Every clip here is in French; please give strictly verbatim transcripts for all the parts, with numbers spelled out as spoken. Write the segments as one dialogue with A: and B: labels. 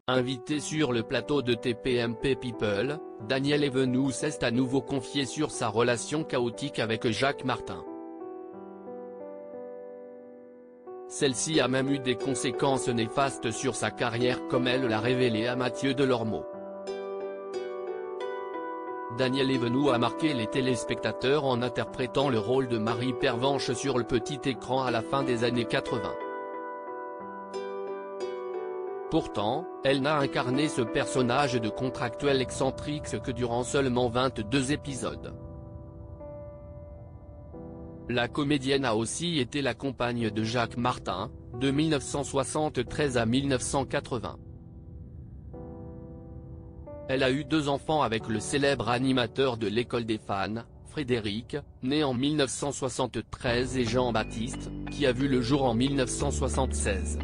A: Invité sur le plateau de T P M P People, Daniel Evenou s'est à nouveau confié sur sa relation chaotique avec Jacques Martin. Celle-ci a même eu des conséquences néfastes sur sa carrière comme elle l'a révélé à Mathieu Delormeau. Daniel Evenou a marqué les téléspectateurs en interprétant le rôle de Marie Pervenche sur le petit écran à la fin des années quatre-vingt. Pourtant, elle n'a incarné ce personnage de contractuel excentrique que durant seulement vingt-deux épisodes. La comédienne a aussi été la compagne de Jacques Martin, de mille neuf cent soixante-treize à mille neuf cent quatre-vingts. Elle a eu deux enfants avec le célèbre animateur de l'École des fans, Frédéric, né en mille neuf cent soixante-treize et Jean-Baptiste, qui a vu le jour en mille neuf cent soixante-seize.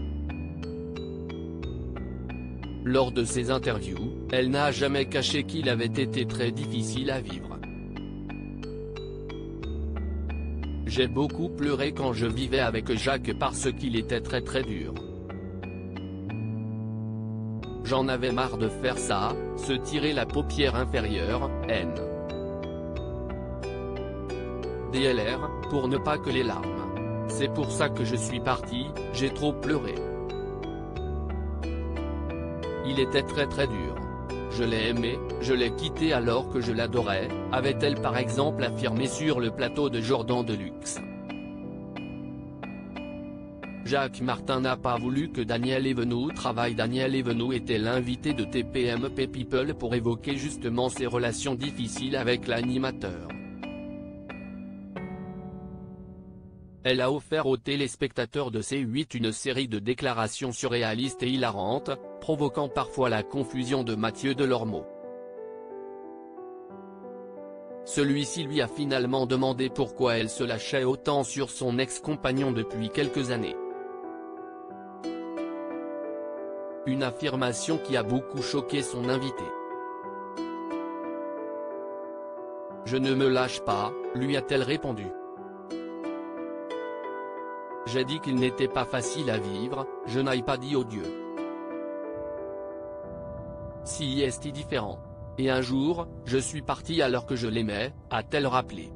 A: Lors de ses interviews, elle n'a jamais caché qu'il avait été très difficile à vivre. J'ai beaucoup pleuré quand je vivais avec Jacques parce qu'il était très très dur. J'en avais marre de faire ça, se tirer la paupière inférieure, N. D L R, pour ne pas que les larmes. C'est pour ça que je suis parti, j'ai trop pleuré. Il était très très dur. Je l'ai aimé, je l'ai quitté alors que je l'adorais, avait-elle par exemple affirmé sur le plateau de Jordan Deluxe. Jacques Martin n'a pas voulu que Daniel Evenou travaille. Daniel Evenou était l'invité de T P M P People pour évoquer justement ses relations difficiles avec l'animateur. Elle a offert aux téléspectateurs de C huit une série de déclarations surréalistes et hilarantes, provoquant parfois la confusion de Mathieu Delormeau. Celui-ci lui a finalement demandé pourquoi elle se lâchait autant sur son ex-compagnon depuis quelques années. Une affirmation qui a beaucoup choqué son invité. « Je ne me lâche pas », lui a-t-elle répondu. J'ai dit qu'il n'était pas facile à vivre, je n'ai pas dit odieux. Si est différent. Et un jour, je suis parti alors que je l'aimais, a-t-elle rappelé.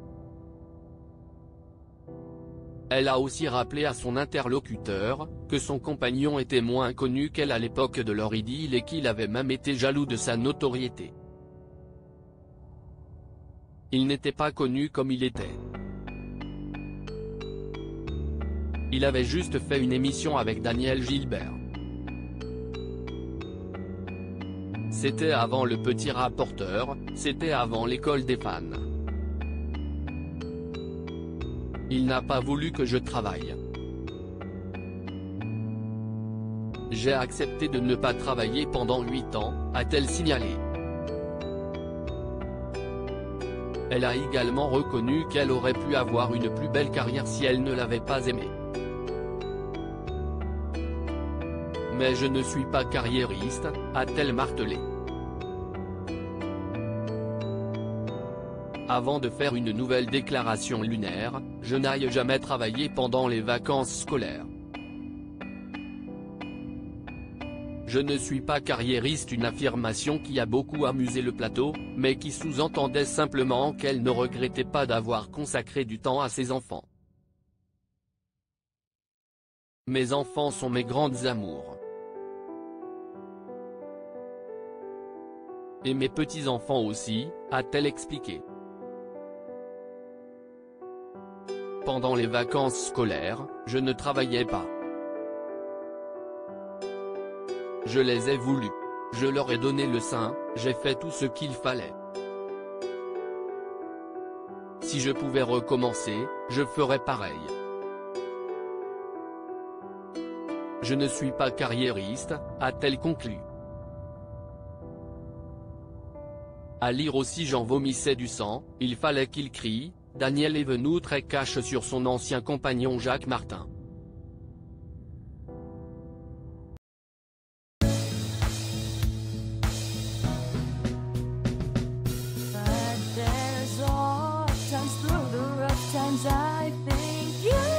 A: Elle a aussi rappelé à son interlocuteur, que son compagnon était moins connu qu'elle à l'époque de leur idylle et qu'il avait même été jaloux de sa notoriété. Il n'était pas connu comme il était. Il avait juste fait une émission avec Daniel Gilbert. C'était avant le petit rapporteur, c'était avant l'école des fans. Il n'a pas voulu que je travaille. J'ai accepté de ne pas travailler pendant huit ans, a-t-elle signalé. Elle a également reconnu qu'elle aurait pu avoir une plus belle carrière si elle ne l'avait pas aimé. Mais je ne suis pas carriériste, a-t-elle martelé. Avant de faire une nouvelle déclaration lunaire, je n'aille jamais travaillé pendant les vacances scolaires. Je ne suis pas carriériste, une affirmation qui a beaucoup amusé le plateau, mais qui sous-entendait simplement qu'elle ne regrettait pas d'avoir consacré du temps à ses enfants. Mes enfants sont mes grandes amours. Et mes petits-enfants aussi, a-t-elle expliqué. Pendant les vacances scolaires, je ne travaillais pas. Je les ai voulus. Je leur ai donné le sein, j'ai fait tout ce qu'il fallait. Si je pouvais recommencer, je ferais pareil. Je ne suis pas carriériste, a-t-elle conclu. À lire aussi J'en vomissais du sang, il fallait qu'il crie, Daniel Evenou très cash sur son ancien compagnon Jacques Martin.
B: But there's all times through the rough times I think you